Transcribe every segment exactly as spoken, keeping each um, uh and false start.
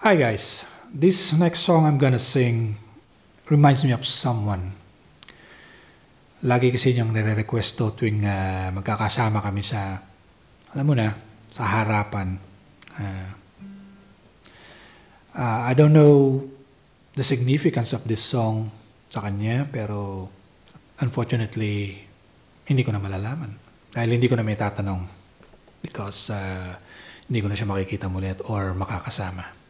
Hi guys, this next song I'm gonna sing reminds me of someone. Lagi kasi niyang nire-request to tuwing ah, magkakasama kami sa, alam mo na, sa harapan. Ah, ah, I don't know the significance of this song sa kanya, pero unfortunately, hindi ko na malalaman. Dahil hindi ko na may tatanong because ah, hindi ko na siya makikita mulit or makakasama.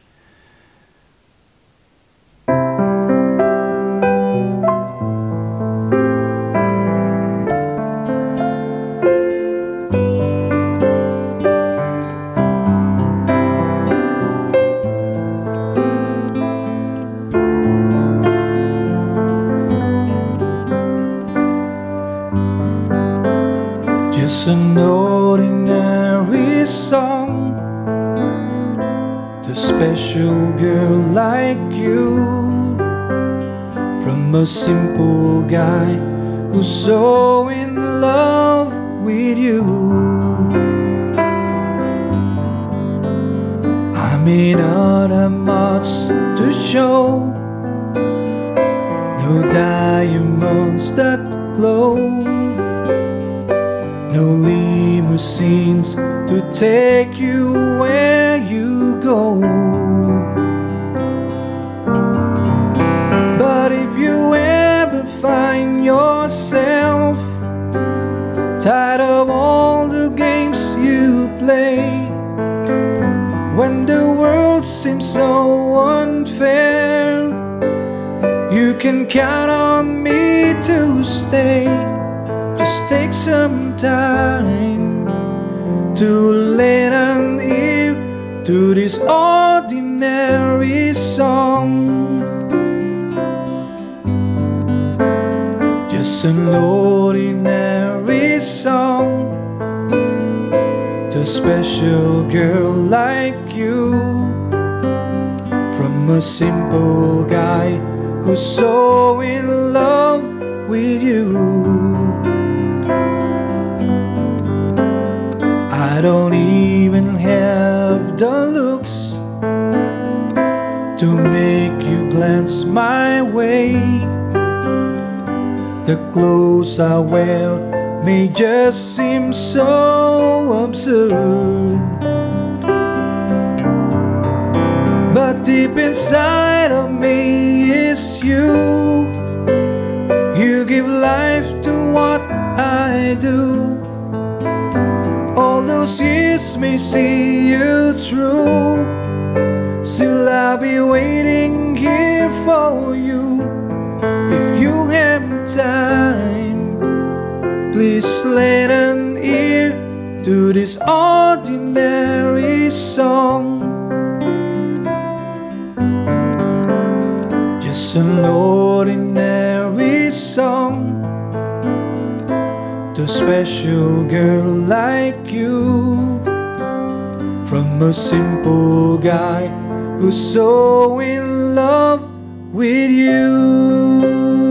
Just an ordinary song to a special girl like you, from a simple guy who's so in love with you. I may not have much to show, no diamonds that glow, no limousines to take you where you go. But if you ever find yourself tired of all the games you play, when the world seems so unfair, you can count on me to stay. Just take some time to lend an ear to this ordinary song. Just an ordinary song to a special girl like you, from a simple guy who's so in love with you. I don't even have the looks to make you glance my way. The clothes I wear may just seem so absurd, but deep inside of me is you. You give life to what I do. All those years may see you through, still I'll be waiting here for you. If you have time, please lend an ear to this ordinary song. Just an ordinary song to a special girl like you, from a simple guy who's so in love with you.